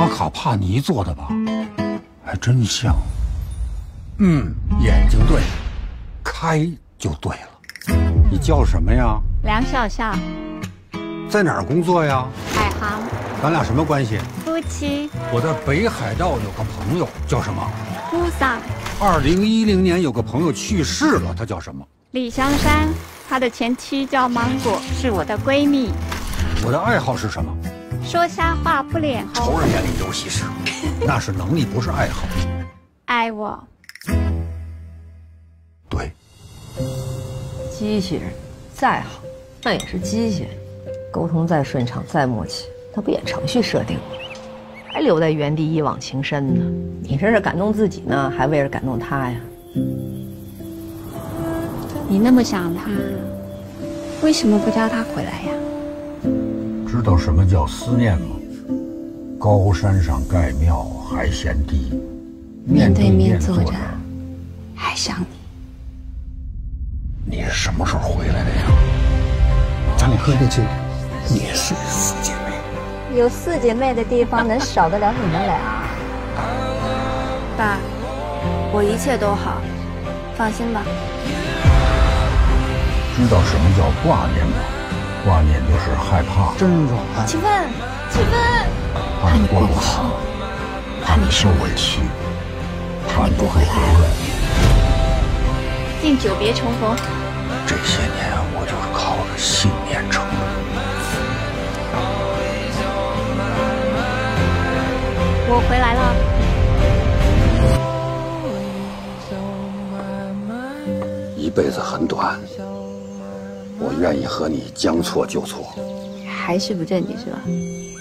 卡帕尼做的吧？还真像。眼睛对，开就对了。你叫什么呀？ 梁笑笑， 在哪儿工作呀？ 海航， 咱俩什么关系？ 夫妻。 我在北海道有个朋友，叫什么？ 姑桑。 2010年有个朋友去世了，他叫什么？ 李香山，他的前妻叫芒果，是我的闺蜜。 我的爱好是什么？ 说瞎话不脸红。 仇人眼里有喜事，那是能力，不是爱好。 爱我。 对。 机器人再好，那也是机器人，沟通再顺畅再默契，那不也程序设定吗？还留在原地一往情深呢？你这是感动自己呢，还为了感动他呀？ 你那么想他，为什么不叫他回来呀？ 知道什么叫思念吗？高山上盖庙还嫌低， 面对面坐着还想你。 你是什么时候回来的呀？咱俩喝这酒，你是4姐妹。 有4姐妹的地方能少得了你们俩？ 爸，我一切都好，放心吧。 知道什么叫挂念吗？挂念就是害怕，真软。 启芬，启芬， 怕你过不好，怕你受委屈，怕你不回来。 敬久别重逢。 这些年我就是靠着信念撑的。 我回来了。 一辈子很短，我愿意和你将错就错。 还是不正经是吧？